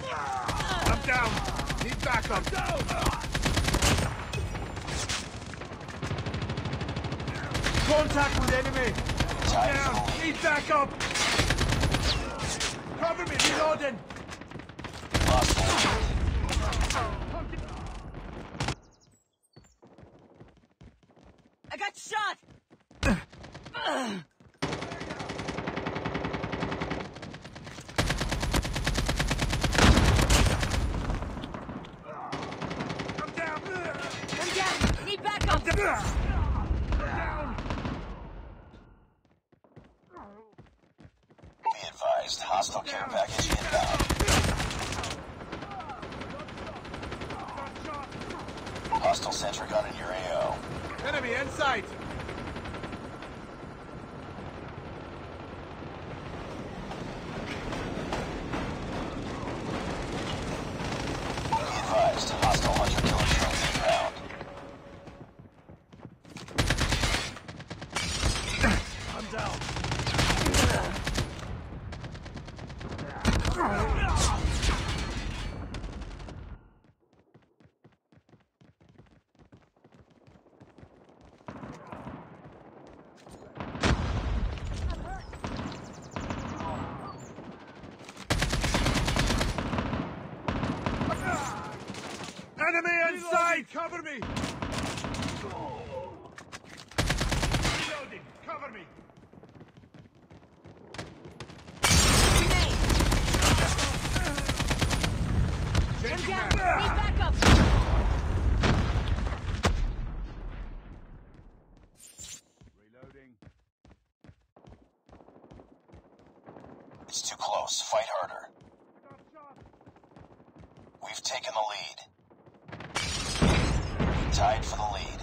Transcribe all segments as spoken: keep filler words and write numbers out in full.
I'm down. Need backup. Down. Contact with enemy. I'm down. Need backup. Cover me. Reloading. I got shot. I'm down. I'm down. Need backup. I'm down. Be advised, hostile care package inbound. Hostile sentry gun in your A O. Enemy in sight. Be advised, hostile hunter killer drones inbound. I'm down. Enemy in sight! Cover me! Reloading! Cover me! I'm Changing down. mag. Need backup. Reloading. It's too close. Fight harder. We've taken the lead. Tied for the lead.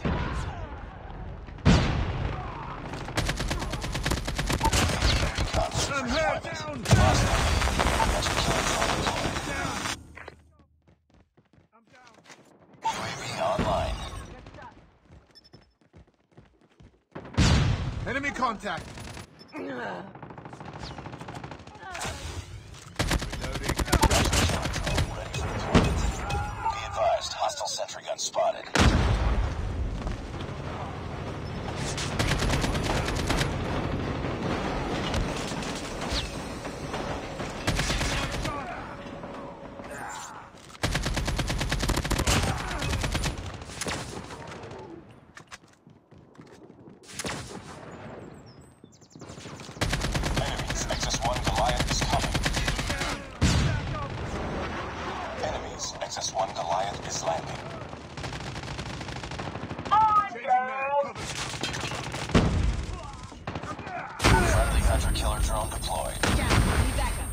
I'm hurt. Down. Hunter killer drone deployed. Down. I'm down. U A V online. Enemy contact. Hunter Reloading. killer drone ready for deployment. Be advised, hostile sentry gun spotted. Enemies, X S one Goliath is coming. Enemies, X S one Goliath is landing. Changing mag. Cover. Friendly hunter killer drone deployed. Down. Need backup.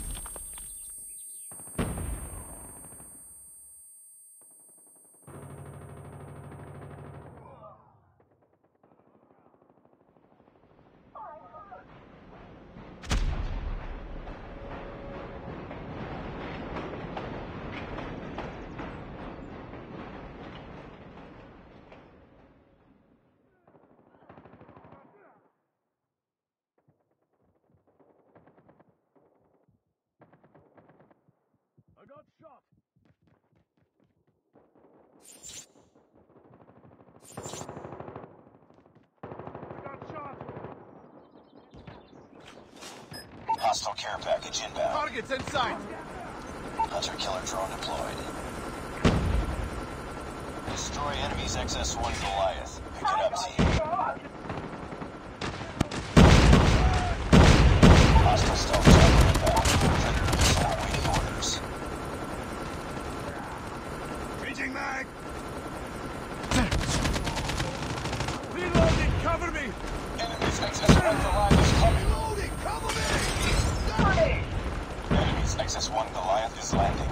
I got shot. I got shot. Hostile care package inbound. Targets in sight. Hunter killer drone deployed. Destroy enemy's X S one Goliath. Pick it up, team. Hostile stealth chopper inbound. Predator missile awaiting orders. Changing mag. Reloading. Cover me. Enemy's X S one Goliath is coming. Reloading. Cover me. Enemy's X S one Goliath is landing.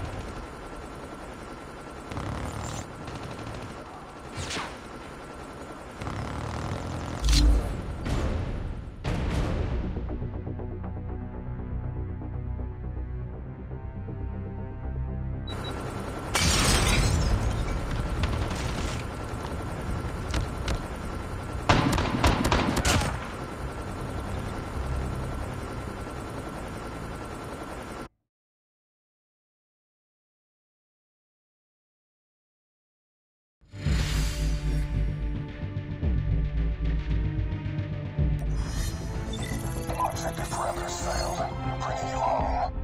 Parameters failed. Bringing you home.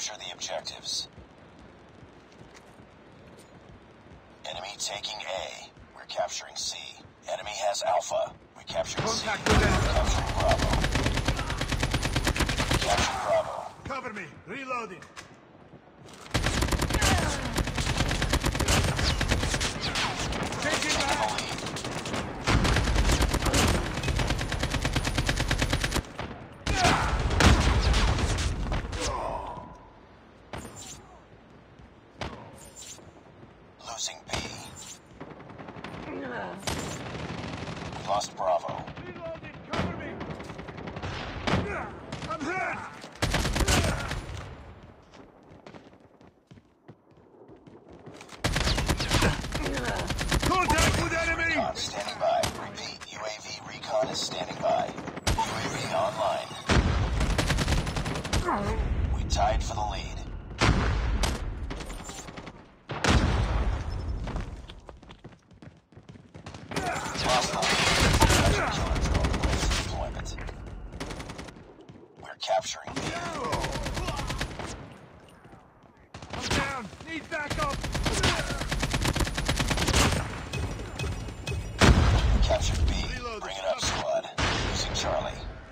Capture the objectives. Enemy taking A. We're capturing C. Enemy has Alpha. We captured C. Contact with enemy. Capturing Bravo. Captured Bravo. Cover me. Reloading. Taking back. Losing B. We lost Bravo. Reloading. Cover me. I'm hit. Contact with enemy. Recon standing by. Repeat. U A V recon is standing by. U A V online. We tied for the lead. Lost the lead. Capture killer drone ready for deployment. We're capturing B. I'm down. Need backup. Captured B. Reloading. Bring it up, squad. Losing Charlie.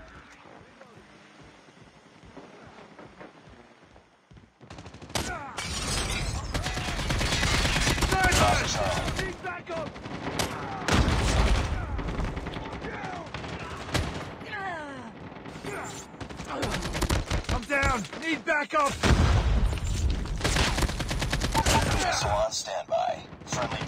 Lost Charlie. Need backup. I'm down. Need backup. Missile on standby. Friendly